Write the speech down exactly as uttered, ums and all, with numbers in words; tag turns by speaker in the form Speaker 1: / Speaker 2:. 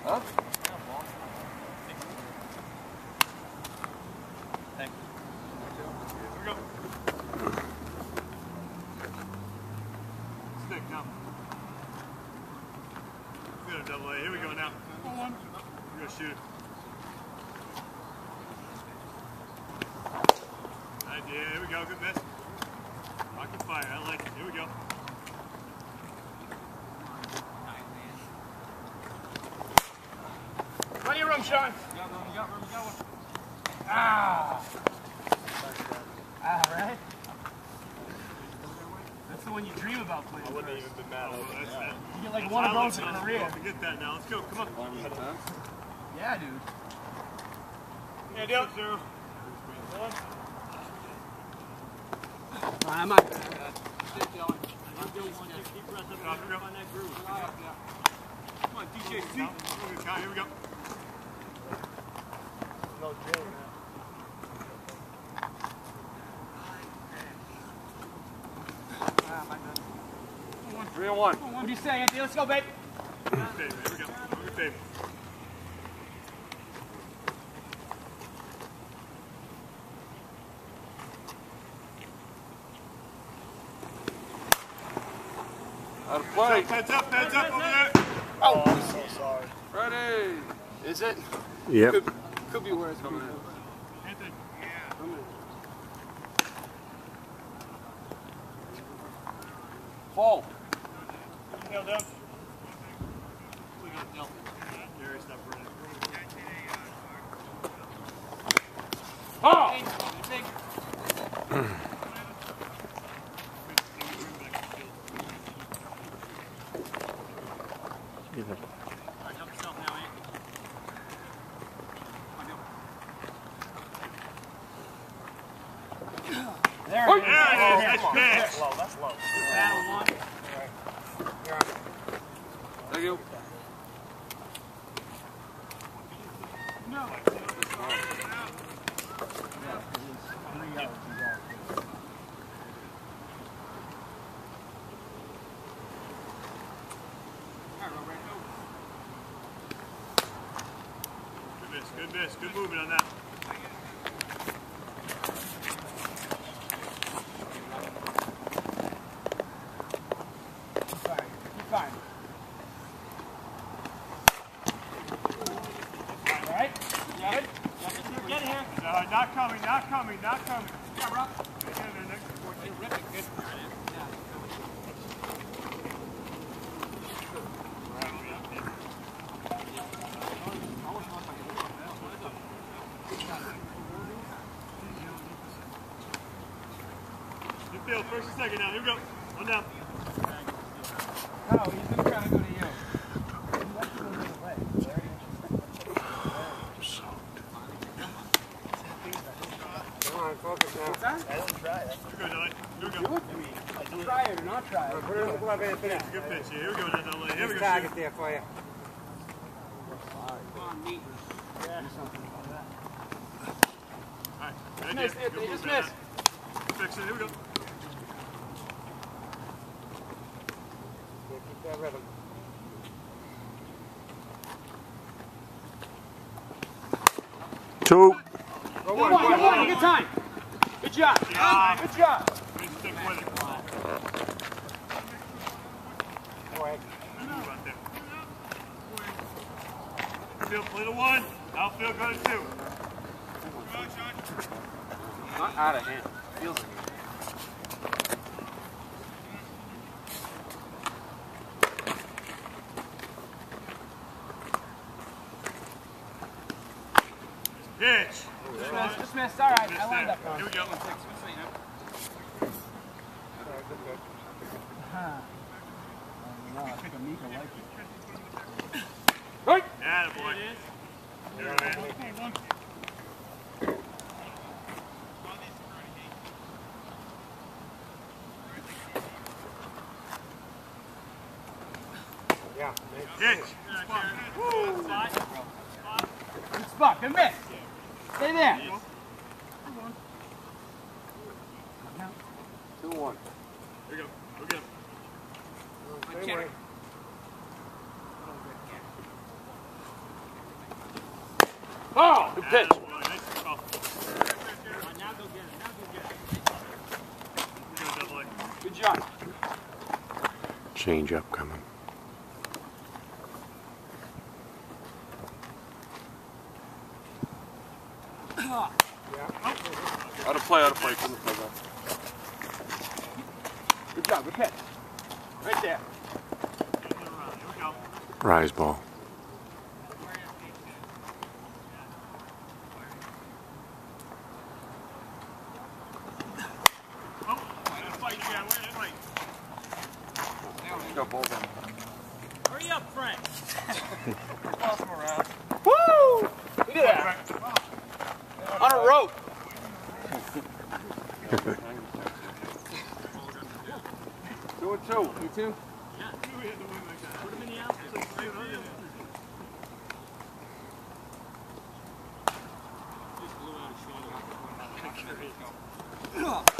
Speaker 1: Huh?
Speaker 2: Thank you.
Speaker 3: Here we go. Stick now. We got a double A. Here we go now. One. We're gonna shoot it. Idea. Here we go. Good miss. Rocket fire. I like it. Here we go.
Speaker 2: Plenty of room, Sean. You got room, you got room, you got one. Ah! Ah, right? That's the one you dream about playing.
Speaker 3: I wouldn't have even been mad. Oh, that's that.
Speaker 2: You get like
Speaker 3: That's
Speaker 2: one of those in
Speaker 3: Alex.
Speaker 2: a career.
Speaker 3: Forget that now. Let's go. Come on.
Speaker 2: Yeah, dude.
Speaker 3: Yeah, deal. Zero.
Speaker 2: I'm not bad.
Speaker 3: Keep breath up on that groove. Come on, D J C. Here we go. No drill now.
Speaker 1: Three and one.
Speaker 2: What do you say, Anthony? Let's go, babe.
Speaker 3: Here we go. Good baby.
Speaker 1: Out of play.
Speaker 3: Heads up, heads up over there.
Speaker 1: Oh,
Speaker 3: I'm so sorry.
Speaker 1: Ready.
Speaker 4: Is it?
Speaker 1: Yep. Could, could be where it's coming in.
Speaker 3: Anthony.
Speaker 1: Come in. Fall.
Speaker 3: Nail down. We got Del. Gary, stop running.
Speaker 2: Oh! There it is.
Speaker 3: There it is. Nice pitch.
Speaker 2: That's low. That's low. Battle one.
Speaker 1: Thank you.
Speaker 2: No.
Speaker 3: Good miss, good miss, good movement on that.
Speaker 2: Keep firing. Keep firing. All right? You good? Get here.
Speaker 3: No, not coming, not coming, not coming.
Speaker 2: Yeah, Rob.
Speaker 3: Get in there next to fourteen.
Speaker 2: Terrific. Good.
Speaker 3: Good field, first and second now. Here we go. One down.
Speaker 2: Oh, he's going to try to go to you.
Speaker 1: Come on, focus now.
Speaker 2: What's that?
Speaker 3: Here we go, Delay. Here we go.
Speaker 2: Try it or not try it.
Speaker 1: Put it in the glove and finish.
Speaker 3: Good pitch. Here we go, Delay. Here we
Speaker 1: Nice
Speaker 3: go.
Speaker 1: target there for you.
Speaker 2: Come on, meet. Yeah. Do something about that.
Speaker 3: All right.
Speaker 2: Just
Speaker 3: Good
Speaker 2: miss,
Speaker 3: idea.
Speaker 2: Anthony.
Speaker 3: Good
Speaker 2: Just
Speaker 3: movement
Speaker 2: miss.
Speaker 3: on that. Fix it. Here we go.
Speaker 1: Yeah, keep that rhythm.
Speaker 4: Two.
Speaker 1: Go
Speaker 2: Good
Speaker 1: one,
Speaker 2: one,
Speaker 1: go
Speaker 2: good one. Good time. Good job.
Speaker 3: job.
Speaker 2: Good job.
Speaker 3: Good stick with it.
Speaker 1: Go ahead.
Speaker 3: Good move out there. Field, play to one. Outfield, go to two.
Speaker 1: Not out of hand. Feels like it.
Speaker 3: Pitch.
Speaker 2: Just missed. Just missed. All right.
Speaker 3: Miss
Speaker 2: I lined
Speaker 3: there.
Speaker 2: up on
Speaker 3: Here we go.
Speaker 2: No, I think Amika liked it.
Speaker 1: Right.
Speaker 3: Attaboy. Here it is.
Speaker 1: Yeah.
Speaker 3: Pitch.
Speaker 2: Good spot. Good miss. Stay there.
Speaker 1: Two one.
Speaker 3: Here we go. Go get him.
Speaker 1: Same way.
Speaker 2: Oh, good pitch.
Speaker 3: Really nice. Oh.
Speaker 2: Now go get it. Now go get it.
Speaker 3: We go double A.
Speaker 2: Good job.
Speaker 4: Change up coming.
Speaker 2: Out of play, out of play. Couldn't play that. Good job, good pitch. Right there.
Speaker 3: Here we go.
Speaker 4: Rise ball.
Speaker 3: Oh, fight, yeah, we're in a fight.
Speaker 2: You got both of them.
Speaker 5: Hurry up, Frank.
Speaker 2: Toss them around. Woo! Look at that. On a rope. Two and two. You two?
Speaker 3: We had to win like that.
Speaker 5: Put him in the outfit.
Speaker 3: Just play with it.
Speaker 5: Just blew out his shoulder.